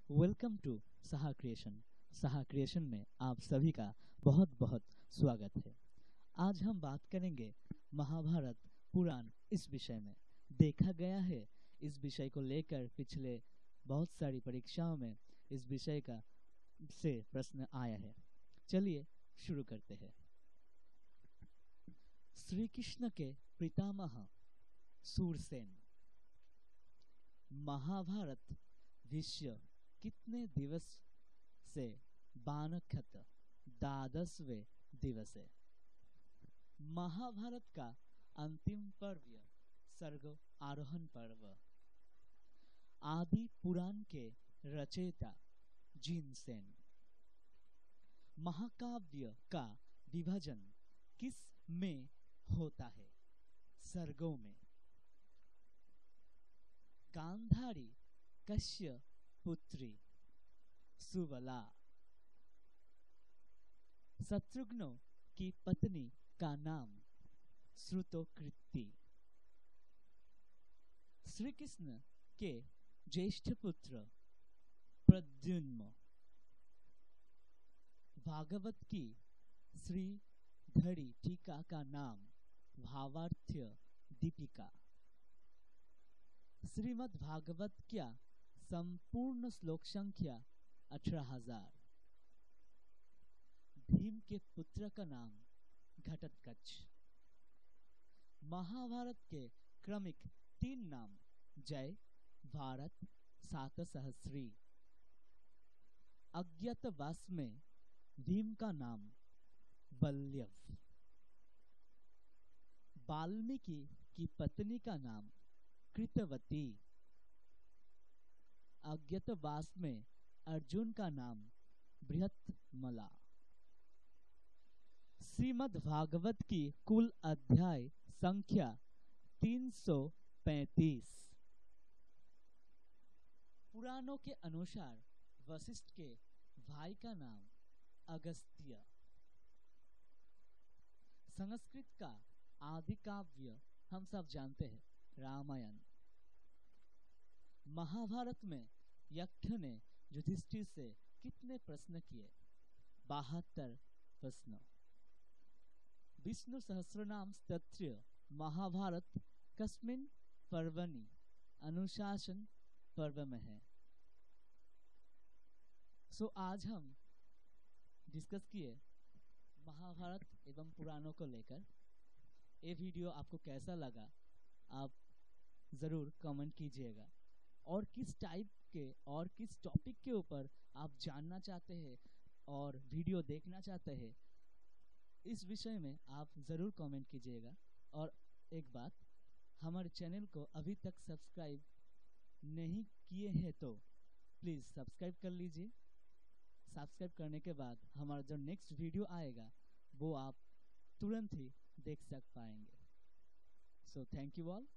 Welcome to Saha creation. Saha creation में आप सभी का बहुत बहुत स्वागत है। आज हम बात करेंगे महाभारत पुराण इस विषय में। देखा गया है इस विषय को लेकर पिछले बहुत सारी परीक्षाओं में इस विषय का से प्रश्न आया है। चलिए शुरू करते हैं। श्री कृष्ण के पितामह सूरसेन। महाभारत विश्व कितने दिवस से बानखत 12वें दिवस है। महाभारत का अंतिम पर्व सर्ग आरोहण पर्व। आदि पुराण के रचयिता जिनसेन। महाकाव्य का विभाजन किस में होता है? सर्गों में। गांधारी कश्यप पुत्री सुबला। शत्रुघ्न की पत्नी का नाम श्रुतोकृति। श्री कृष्ण के ज्येष्ठ पुत्र प्रद्युम्न। भागवत की श्रीधरी टीका का नाम भावार्थ्य दीपिका। श्रीमद् भागवत क्या संपूर्ण श्लोक संख्या 18,000। भीम के पुत्र का नाम घटोत्कच। महाभारत के क्रमिक 3 नाम जय, भारत, सातसहस्री। अज्ञातवास में भीम का नाम बल्यव। वाल्मीकि की पत्नी का नाम कृतवती। अज्ञातवास में अर्जुन का नाम बृहत्मला। श्रीमद् भागवत की कुल अध्याय संख्या 335। पुराणों के अनुसार वशिष्ठ के भाई का नाम अगस्त्य। संस्कृत का आदि काव्य हम सब जानते हैं रामायण। महाभारत में यक्ष ने युधिष्ठिर से कितने प्रश्न किए? 72 प्रश्न। विष्णु सहस्रनाम स्तोत्र महाभारत कस्मिन् पर्वणि अनुशासन पर्व में है। आज हम डिस्कस किए महाभारत एवं पुराणों को लेकर। ये वीडियो आपको कैसा लगा आप जरूर कमेंट कीजिएगा, और किस टाइप के और किस टॉपिक के ऊपर आप जानना चाहते हैं और वीडियो देखना चाहते हैं, इस विषय में आप ज़रूर कमेंट कीजिएगा। और एक बात, हमारे चैनल को अभी तक सब्सक्राइब नहीं किए हैं तो प्लीज़ सब्सक्राइब कर लीजिए। सब्सक्राइब करने के बाद हमारा जो नेक्स्ट वीडियो आएगा वो आप तुरंत ही देख सक पाएंगे। So thank you all.